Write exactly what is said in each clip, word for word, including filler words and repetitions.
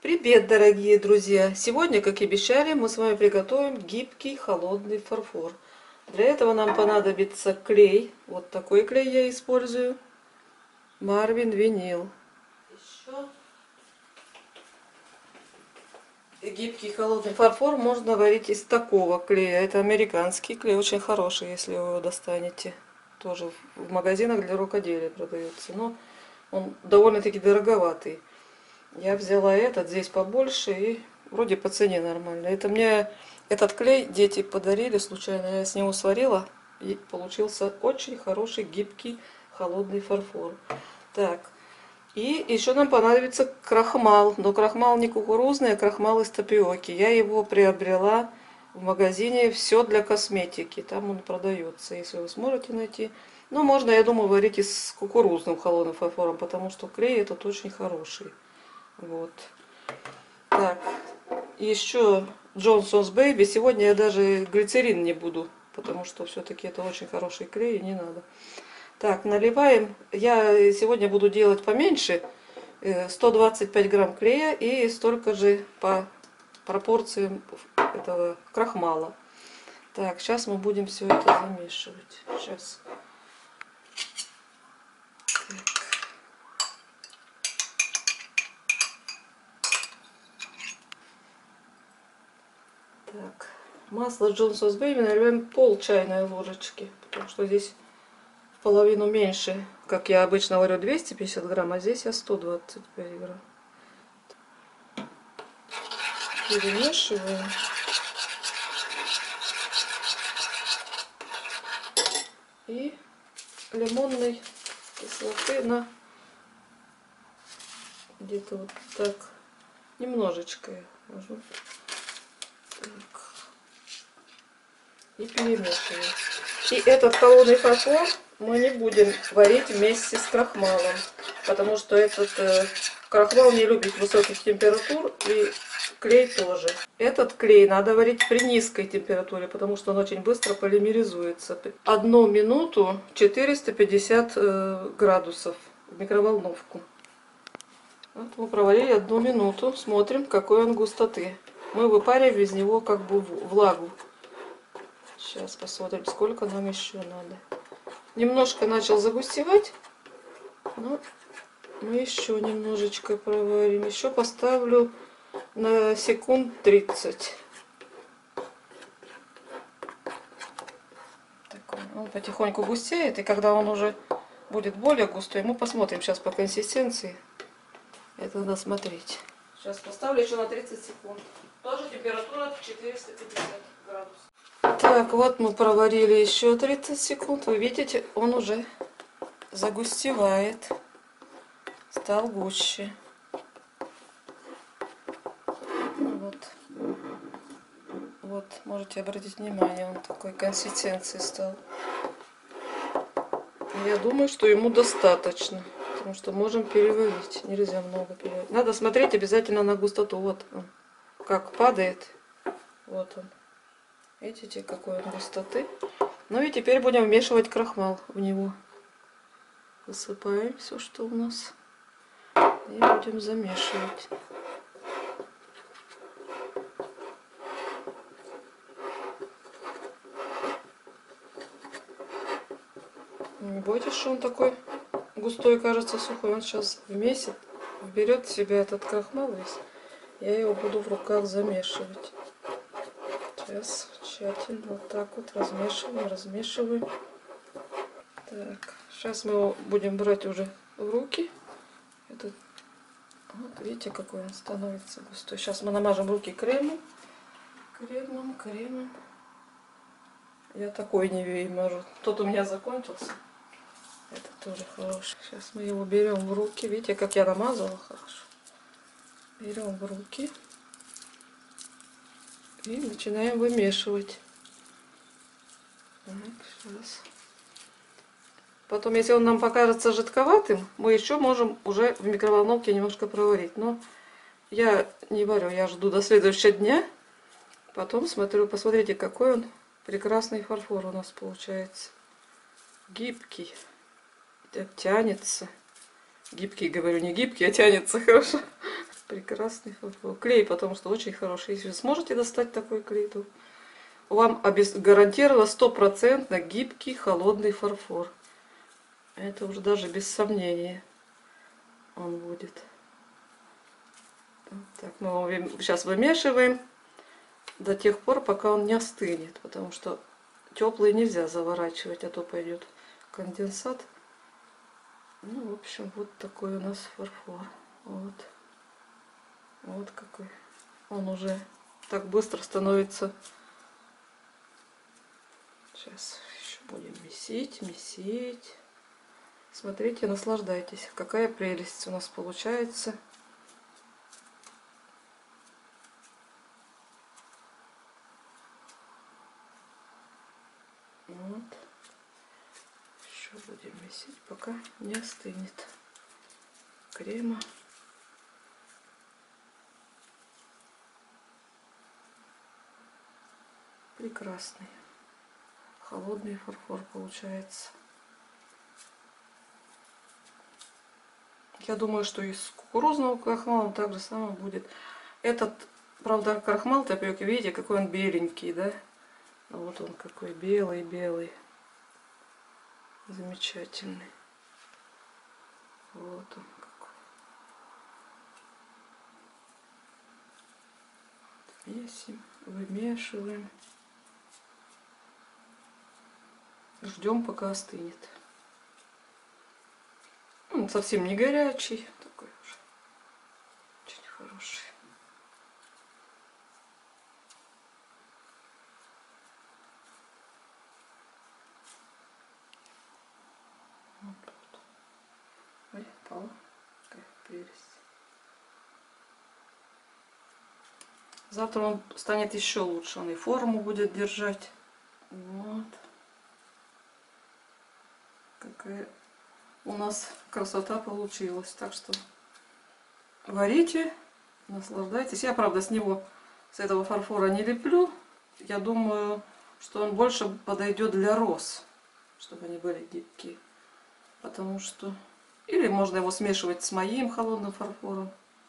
Привет, дорогие друзья! Сегодня, как и обещали, мы с вами приготовим гибкий холодный фарфор. Для этого нам понадобится клей. Вот такой клей я использую. Marvin винил. Еще гибкий холодный фарфор можно варить из такого клея. Это американский клей, очень хороший, если вы его достанете. Тоже в магазинах для рукоделия продается. Но он довольно-таки дороговатый. Я взяла этот, здесь побольше, и вроде по цене нормально. Это мне этот клей дети подарили случайно, я с него сварила, и получился очень хороший, гибкий, холодный фарфор. Так, и еще нам понадобится крахмал, но крахмал не кукурузный, а крахмал из тапиоки. Я его приобрела в магазине «Все для косметики», там он продается, если вы сможете найти. Но можно, я думаю, варить и с кукурузным холодным фарфором, потому что клей этот очень хороший. Вот. Так, еще Johnson's Baby. Сегодня я даже глицерин не буду, потому что все-таки это очень хороший клей, и не надо. Так, наливаем. Я сегодня буду делать поменьше. сто двадцать пять грамм клея и столько же по пропорциям этого крахмала. Так, сейчас мы будем все это замешивать. Сейчас. Так, масло Johnson's Baby наливаем пол чайной ложечки, потому что здесь в половину меньше, как я обычно варю, двести пятьдесят грамм, а здесь я сто двадцать пять грамм. Перемешиваем. И лимонной кислоты на где-то вот так, немножечко я ложу. И перемешиваем. И этот холодный фарфор мы не будем варить вместе с крахмалом, потому что этот э, крахмал не любит высоких температур, и клей тоже. Этот клей надо варить при низкой температуре, потому что он очень быстро полимеризуется. Одну минуту четыреста пятьдесят э, градусов в микроволновку. Вот мы проварили одну минуту, смотрим, какой он густоты. Мы выпариваем из него как бы влагу. Сейчас посмотрим, сколько нам еще надо. Немножко начал загустевать, но мы еще немножечко проварим. Еще поставлю на секунд тридцать. Так, он потихоньку густеет, и когда он уже будет более густой, мы посмотрим сейчас по консистенции. Это надо смотреть. Сейчас поставлю еще на тридцать секунд. Тоже температура четыреста пятьдесят градусов. Так, вот мы проварили еще тридцать секунд. Вы видите, он уже загустевает. Стал гуще. Вот. Вот, можете обратить внимание, он такой консистенции стал. Я думаю, что ему достаточно. Потому что можем переварить. Нельзя много переварить. Надо смотреть обязательно на густоту. Вот он. Как падает. Вот он. Видите, какой он густоты. Ну и теперь будем вмешивать крахмал в него. Высыпаем все, что у нас. И будем замешивать. Не бойтесь, что он такой густой, кажется, сухой. Он сейчас вмесит, вберет в себя этот крахмал весь. Я его буду в руках замешивать. Сейчас тщательно вот так вот размешиваем, размешиваем. Так, сейчас мы его будем брать уже в руки. Этот, вот видите, какой он становится густой. Сейчас мы намажем руки кремом. Кремом, кремом. Я такой не мажу. Тот у меня закончился. Это тоже хороший. Сейчас мы его берем в руки. Видите, как я намазала хорошо. Берем в руки. И начинаем вымешивать. Так, сейчас. Потом, если он нам покажется жидковатым, мы еще можем уже в микроволновке немножко проварить. Но я не варю, я жду до следующего дня. Потом смотрю, посмотрите, какой он прекрасный фарфор у нас получается. Гибкий. Так тянется. Гибкий, говорю, не гибкий, а тянется хорошо. Прекрасный фарфор. Клей, потому что очень хороший. Если вы сможете достать такой клей, то вам обез... гарантированно стопроцентно гибкий холодный фарфор. Это уже даже без сомнения он будет. Так, мы его сейчас вымешиваем до тех пор, пока он не остынет, потому что теплый нельзя заворачивать, а то пойдет конденсат. Ну, в общем, вот такой у нас фарфор. Вот. Вот какой. Он уже так быстро становится. Сейчас еще будем месить, месить. Смотрите, наслаждайтесь. Какая прелесть у нас получается. Вот. Еще будем месить, пока не остынет крема. Прекрасный холодный фарфор получается. Я думаю, что из кукурузного крахмала так же самое будет. Этот, правда, крахмал тапиоки, видите, какой он беленький, да? Вот он какой белый-белый. Замечательный. Вот он какой. Месим, вымешиваем. Ждем, пока остынет. Он совсем не горячий, такой уже очень хороший. Вот тут. Ой, пала. Какая прелесть. Завтра он станет еще лучше, он и форму будет держать. Вот. Какая у нас красота получилась. Так что варите, наслаждайтесь. Я, правда, с него, с этого фарфора не леплю. Я думаю, что он больше подойдет для роз, чтобы они были гибкие. Потому что... Или можно его смешивать с моим холодным фарфором.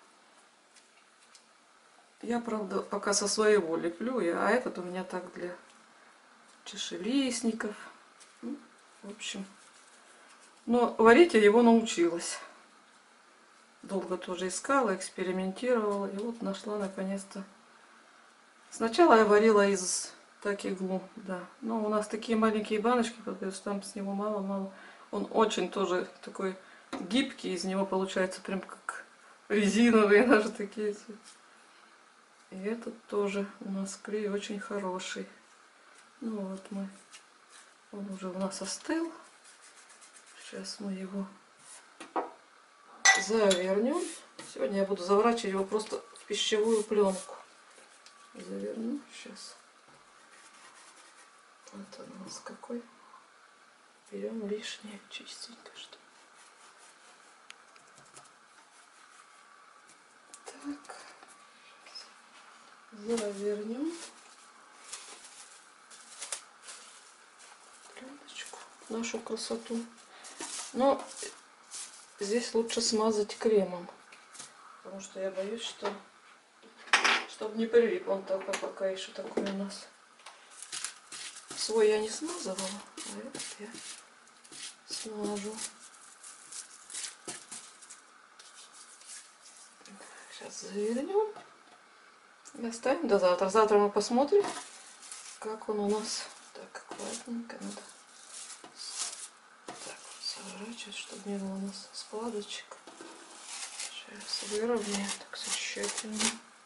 Я, правда, пока со своего леплю, а этот у меня так для чашелистников. Ну, в общем... Но варить я его научилась. Долго тоже искала, экспериментировала. И вот нашла наконец-то. Сначала я варила из такиглу, да. Но у нас такие маленькие баночки, потому что там с него мало-мало. Он очень тоже такой гибкий. Из него получается прям как резиновые даже такие. И этот тоже у нас клей очень хороший. Ну вот мы. Он уже у нас остыл. Сейчас мы его завернем. Сегодня я буду заворачивать его просто в пищевую пленку. Заверну сейчас. Вот он у нас какой. Берем лишнее, чистенько, что. Так. Завернем пленочку, нашу красоту. Но здесь лучше смазать кремом, потому что я боюсь, что чтобы не прилип он так, а пока еще такой у нас. Свой я не смазывала, а этот я смажу. Сейчас завернем и оставим до завтра. Завтра мы посмотрим, как он у нас. Так, аккуратненько надо. Заворачивать, чтобы не было у нас складочек. Сейчас выровняем так все тщательно.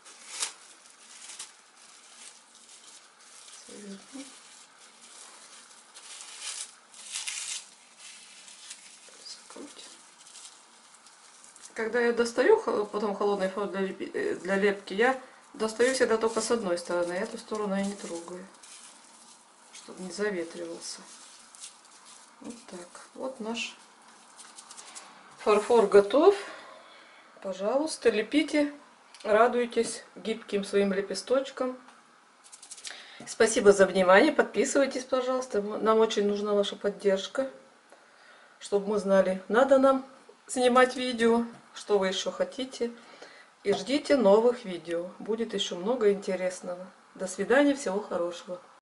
Заверну. Закрутим. Когда я достаю потом холодный фарфор для, для лепки, я достаю всегда только с одной стороны, а эту сторону я не трогаю, чтобы не заветривался. Вот так. Вот наш фарфор готов. Пожалуйста, лепите, радуйтесь гибким своим лепесточкам. Спасибо за внимание. Подписывайтесь, пожалуйста. Нам очень нужна ваша поддержка, чтобы мы знали, надо нам снимать видео, что вы еще хотите. И ждите новых видео. Будет еще много интересного. До свидания, всего хорошего.